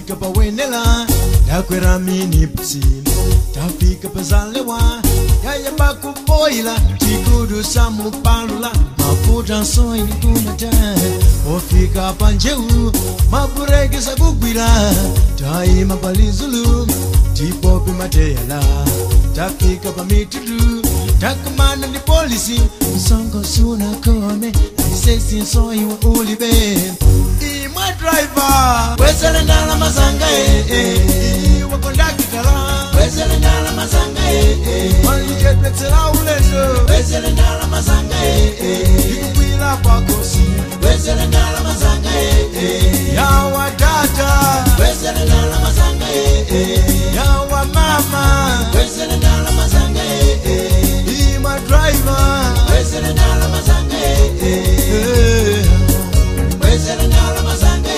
Tafika pa wenela Dakwera mini pusi Tafika pa zalewa Yaya baku boila Tikudu samu palula Mafuta soi ni kumata Ofika pa njeu Mabureke sa kugwira Taima palizulu Tipopi mateyala Tafika pa mitudu Takumana ni polisi Msongo suna kone Nisesi soi wa ulibe Ima driver Wesele nala mazanga Wakondakitala Wesele nala mazanga Wanlijetwetela ulendo Wesele nala mazanga Ikuwila pakosi Wesele nala mazanga Yawa dada Wesele nala mazanga Yawa mama Wesele nala mazanga Ima driver Wesele nala mazanga Wesele nala mazanga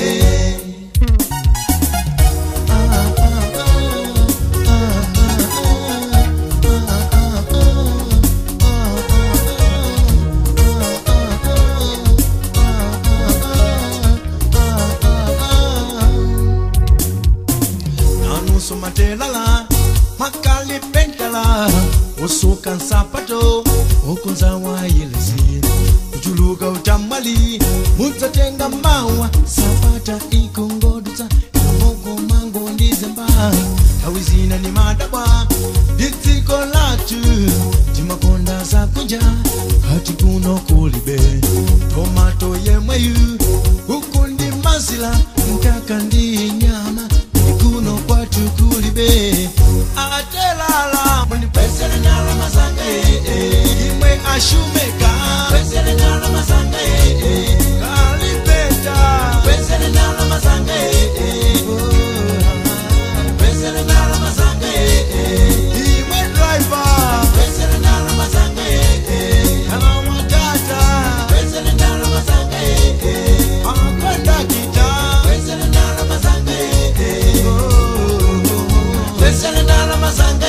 Nanuso matelala Makali pentala Usukan sapato Okunza wa yelezi Ujuluga utamali Mutatenga mawa Sapata ikungoduza Mogo mango ndizemba Hawizina ni madaba Ditiko latu Timakonda za kunja Hati kuno kulibe Tomato ye mweyu Ukundi mazila Mkaka ndi nyama Ikuno kwa tukulibe Atelala Mwini pesele nala mazanga Imwe ashumeka Pesele nala mazanga Kalipeta Pesele nala mazanga Pesele nala mazanga Imwe driver Pesele nala mazanga Kama matata Pesele nala mazanga Akwenda kita Pesele nala mazanga Pesele nala mazanga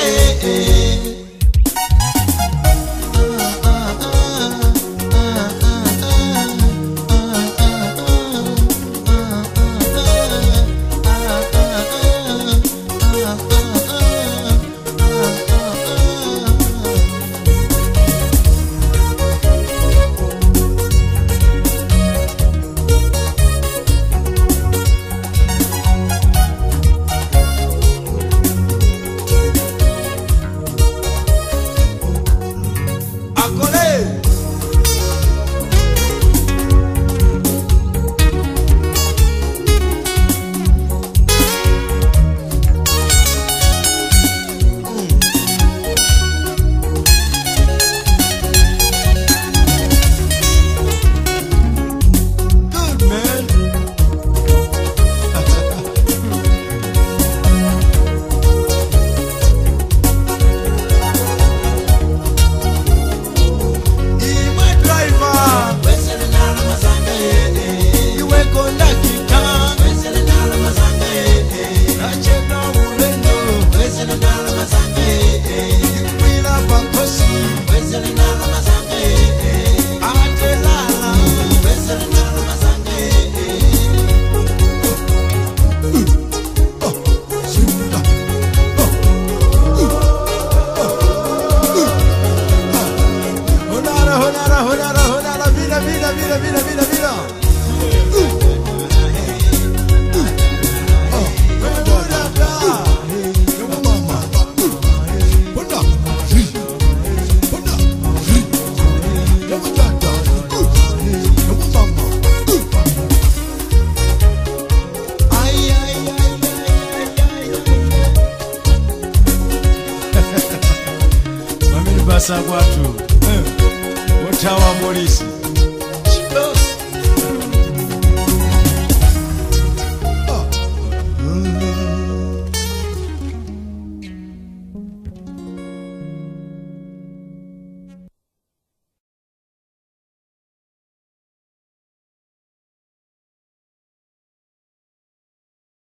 Basa watu Watawa Morisi